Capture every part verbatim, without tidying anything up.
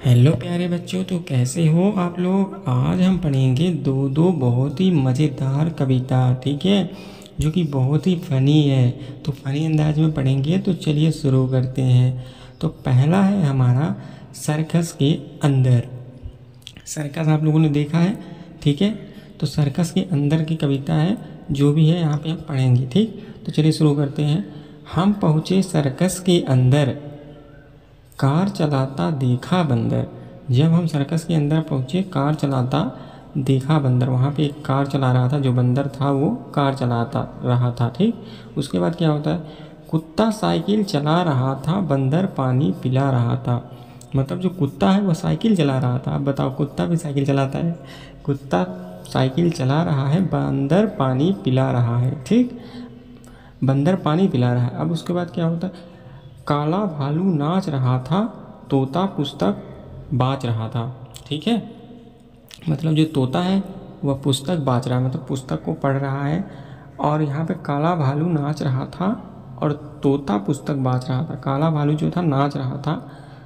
Hello प्यारे बच्चों, तो कैसे हो आप लोग। आज हम पढ़ेंगे दो दो बहुत ही मज़ेदार कविता, ठीक है, जो कि बहुत ही फ़नी है। तो फ़नी अंदाज में पढ़ेंगे, तो चलिए शुरू करते हैं। तो पहला है हमारा सर्कस के अंदर। सर्कस आप लोगों ने देखा है, ठीक है। तो सर्कस के अंदर की कविता है, जो भी है यहाँ पे हम पढ़ेंगे, ठीक। तो चलिए शुरू करते हैं। हम पहुँचे सर्कस के अंदर, कार चलाता देखा बंदर। जब हम सर्कस के अंदर पहुँचे, कार चलाता देखा बंदर। वहाँ पे एक कार चला रहा था, जो बंदर था वो कार चलाता रहा था, ठीक। उसके बाद क्या होता है, कुत्ता साइकिल चला रहा था, बंदर पानी पिला रहा था। मतलब जो कुत्ता है वो साइकिल चला रहा था। अब बताओ, कुत्ता भी साइकिल चलाता है। कुत्ता साइकिल चला रहा है, बंदर पानी पिला रहा है, ठीक। बंदर पानी पिला रहा है। अब उसके बाद क्या होता है, काला भालू नाच रहा था, तोता पुस्तक बाँच रहा था, ठीक है। मतलब जो तोता है वह पुस्तक बाँच रहा है, मतलब पुस्तक को पढ़ रहा है। और यहाँ पे काला भालू नाच रहा था और तोता पुस्तक बाँच रहा था। काला भालू जो था नाच रहा था,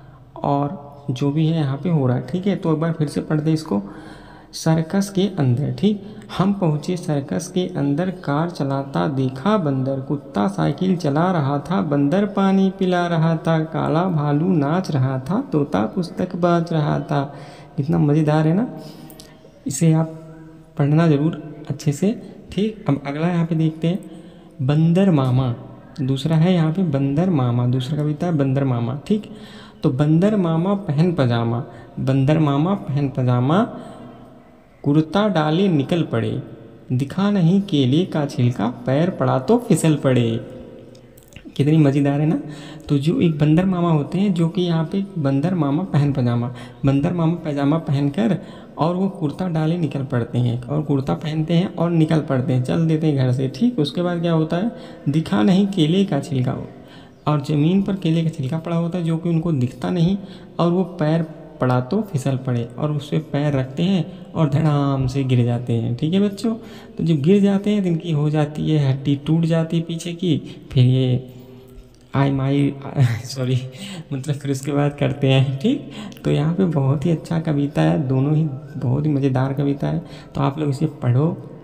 और जो भी है यहाँ पे हो रहा है, ठीक है। तो एक बार फिर से पढ़ दे इसको। सर्कस के अंदर, ठीक। हम पहुँचे सर्कस के अंदर, कार चलाता देखा बंदर। कुत्ता साइकिल चला रहा था, बंदर पानी पिला रहा था। काला भालू नाच रहा था, तोता पुस्तक बाँच रहा था। कितना मज़ेदार है ना। इसे आप पढ़ना ज़रूर अच्छे से, ठीक। अब अगला यहाँ पे देखते हैं, बंदर मामा। दूसरा है यहाँ पे बंदर मामा, दूसरा कविता है बंदर मामा, ठीक। तो बंदर मामा पहन पजामा, बंदर मामा पहन पजामा, कुर्ता डाले निकल पड़े। दिखा नहीं केले का छिलका, पैर पड़ा तो फिसल पड़े। कितनी मज़ेदार है ना। तो जो एक बंदर मामा होते हैं, जो कि यहाँ पे बंदर मामा पहन पजामा, बंदर मामा पैजामा पहनकर और वो कुर्ता डाले निकल पड़ते हैं, और कुर्ता पहनते हैं और निकल पड़ते हैं, चल देते हैं घर से, ठीक। उसके बाद क्या होता है, दिखा नहीं केले का छिलका, और ज़मीन पर केले का छिलका पड़ा होता है, जो कि उनको दिखता नहीं, और वो पैर पड़ा तो फिसल पड़े, और उस पर पैर रखते हैं और धड़ाम से गिर जाते हैं, ठीक है बच्चों। तो जब गिर जाते हैं तो इनकी हो जाती है, हड्डी टूट जाती है पीछे की। फिर ये आई माई सॉरी मतलब फिर उसके बाद करते हैं, ठीक। तो यहाँ पे बहुत ही अच्छा कविता है, दोनों ही बहुत ही मज़ेदार कविता है। तो आप लोग इसे पढ़ो,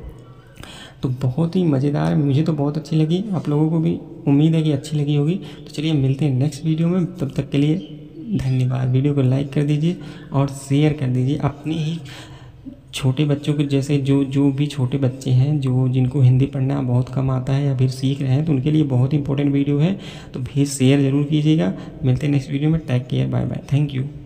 तो बहुत ही मज़ेदार है। मुझे तो बहुत अच्छी लगी, आप लोगों को भी उम्मीद है कि अच्छी लगी होगी। तो चलिए मिलते हैं नेक्स्ट वीडियो में, तब तक के लिए धन्यवाद। वीडियो को लाइक कर दीजिए और शेयर कर दीजिए अपनी ही छोटे बच्चों के जैसे, जो जो भी छोटे बच्चे हैं, जो जिनको हिंदी पढ़ना बहुत कम आता है या फिर सीख रहे हैं, तो उनके लिए बहुत इंपॉर्टेंट वीडियो है। तो भी शेयर ज़रूर कीजिएगा। मिलते हैं नेक्स्ट वीडियो में। Take care, bye bye, thank you.